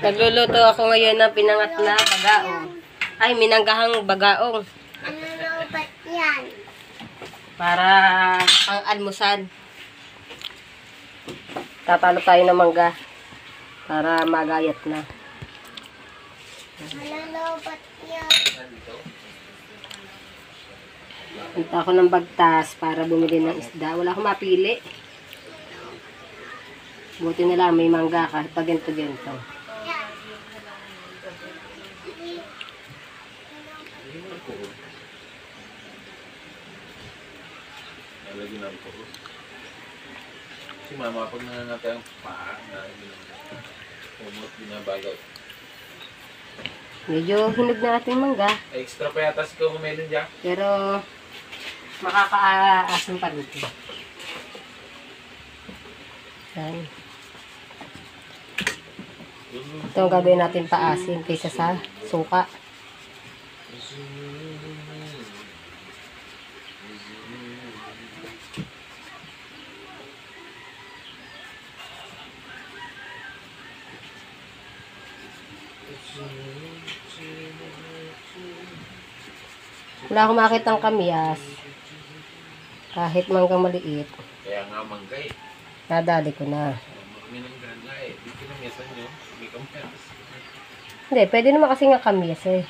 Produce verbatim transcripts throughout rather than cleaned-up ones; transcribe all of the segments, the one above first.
Nagluluto ako ngayon ng pinangat na bagaong. Ay, minanggahang bagaong. Ano na ba't yan? Para ang almusal. Tatalo tayo ng mangga. Para magayat na. Ano na ba't yan? Punta ako ng bagtas para bumili ng isda. Wala akong mapili. Buti na lang may mangga ka. Pag ganito-ganito. Nalagyan ng po. Si mama, pag nananatay ang paa, na umot, binabagaw. Medyo hinog na ating mangga. Extra pa yata si Kung meron dyan. Pero makakaasim pa dito. Yan. Ito ang gagawin natin paasim kaysa sa suka. Wala akong makitang kamyas. Kahit manggang maliit. Kaya nga mangga eh. Nadali ko na. Minanggahan nga eh. Di kinamyasan nyo. May kamyas. Hindi, pwede naman kasi nga kamyas eh.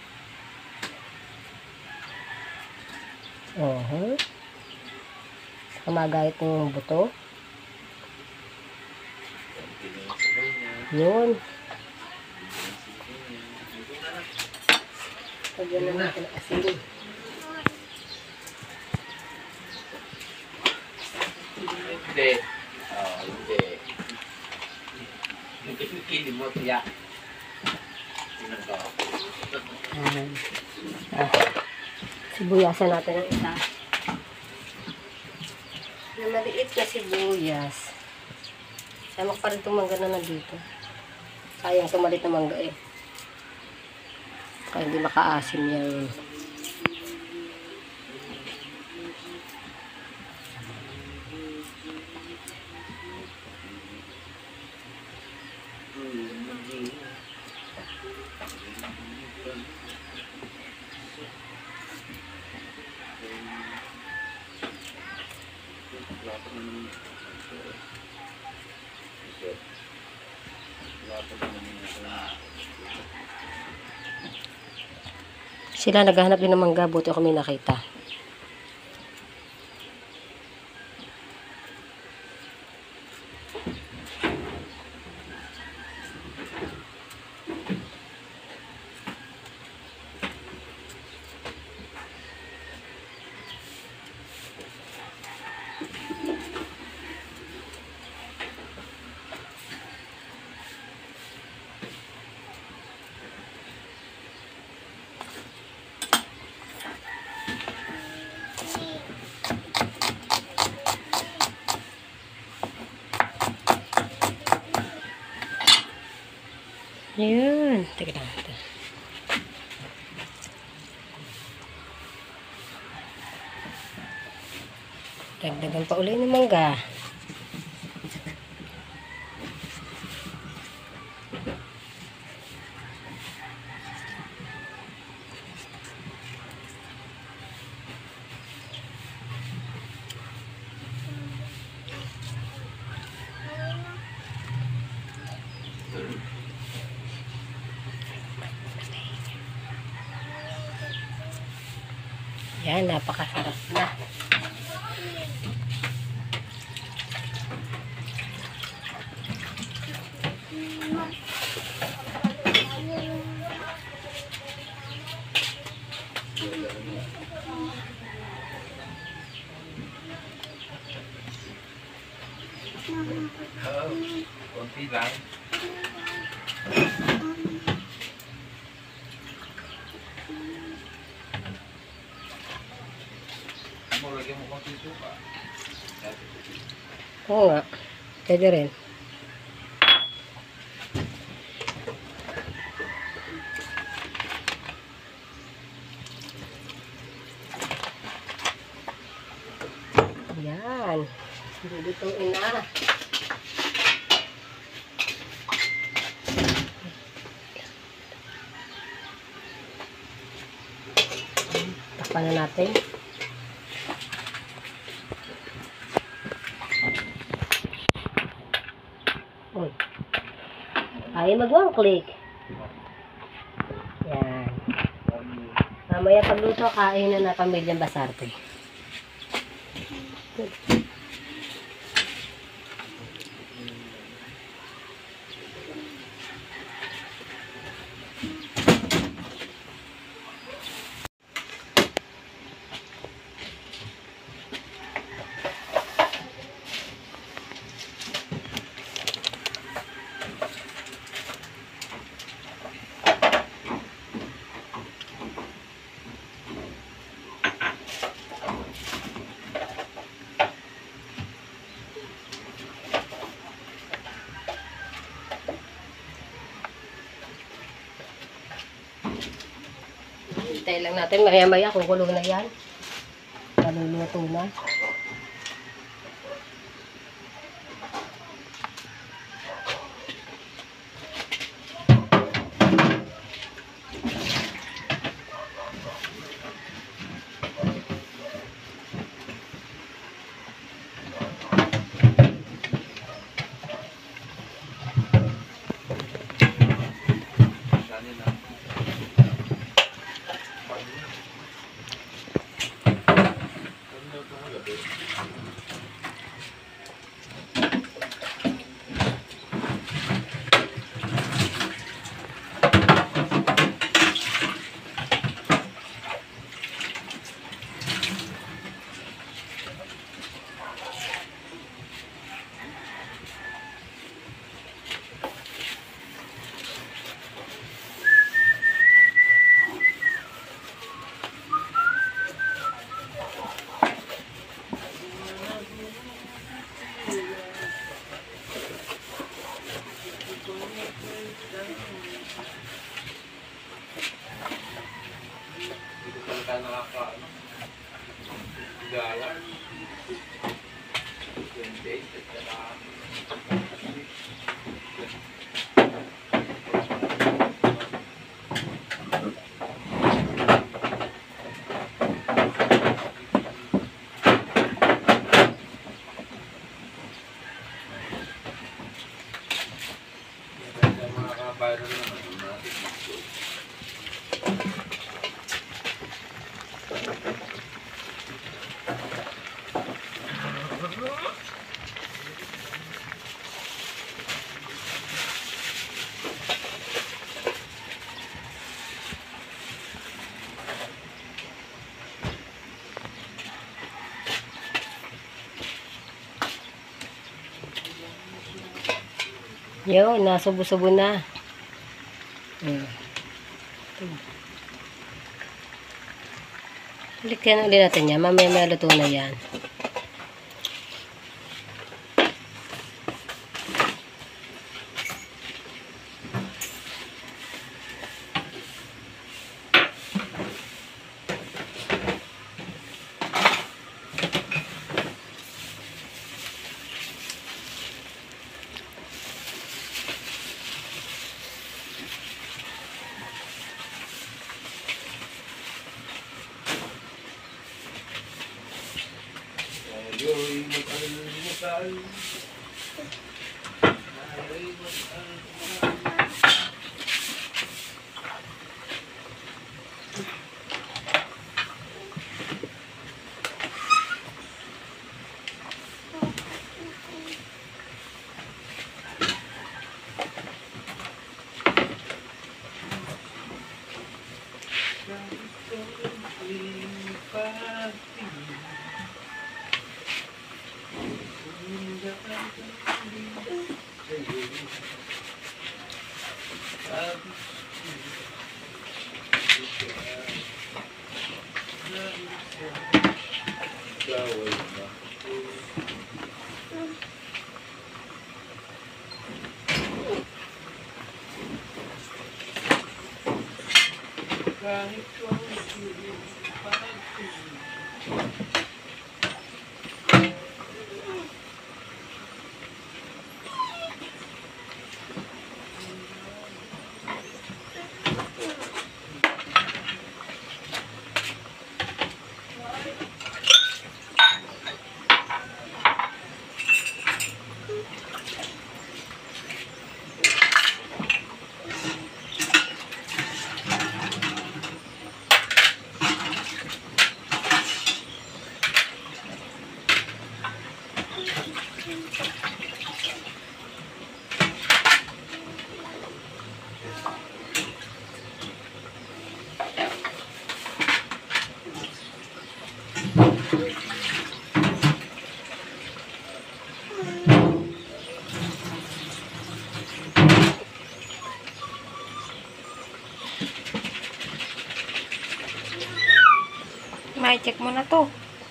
Uh-huh. Kamagayat ng buto. Yun. Pagyan na natin ang asin. Hindi. Oh, hindi. Hindi mo tiyak. Ayan. Ah. Sibuyasan natin ang isa. Na maliit na sibuyas. Sama ko pa rin itong mangga na nandito. Sayang tumalit na mangga eh. Kaya hindi makaasim yan. Sila naghahanap din ng mangga, buti ako may nakita. Ayan. Teka lang. Dagdagan pa uli ng mangga. Yan, napakasarap na. Oo. Konti lang. Lagyan mo konti suka. Oo nga. Pwede rin. Yan. Lulutuin na. Takpan na natin. Uy. Ay, mag-one click. Yan. Mamaya pagluto, kain na na pamilyang Bazarte. Hintay lang natin, maya-maya kukulo na yan. Maluluto na. Ka nakaka-ano? Galang. twenty-eight at saka mga kabayan na naman natin. Yun, nasubo-subo na. Hmm. Balikan ulit natin yan. Mamaya may luto na yan. Tayo'y mag-almusal. Tayo'y mag-almusal. Kahit kung May check mo na to.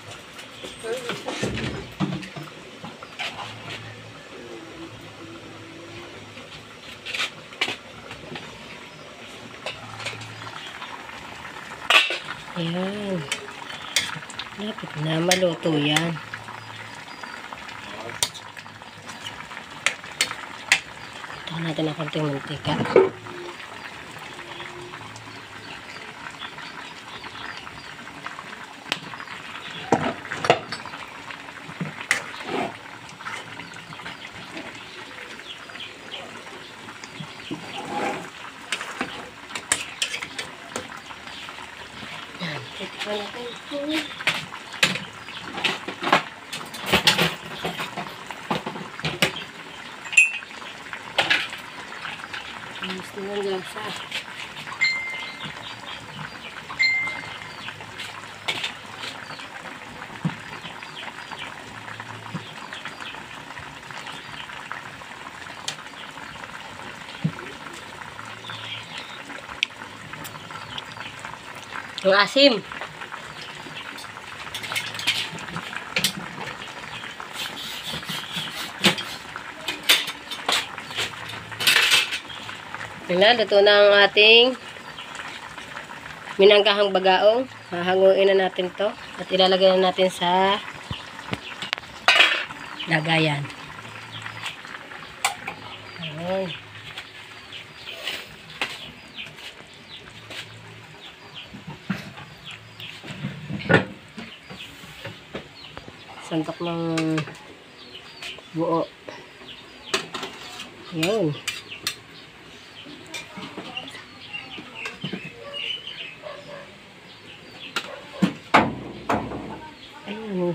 Ayan. Lapit na maluto yan. Ito natin ang konting mantika. Tikman natin ito. Gusto ng lasa. Ang asim. Ayan, luto na ang ating minanggahang bagaong. Hahanguin na natin to at ilalagay na natin sa lagayan. Ayan. Santok ng buo. Ayan. Ayan.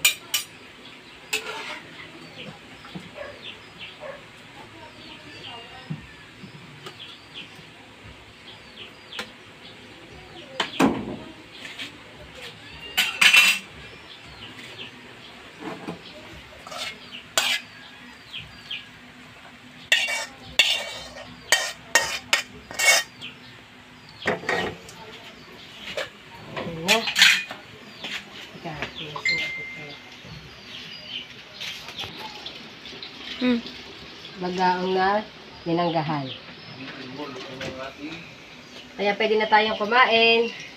Hmm. Bagaong na minanggahan. Kaya pwede na tayong kumain.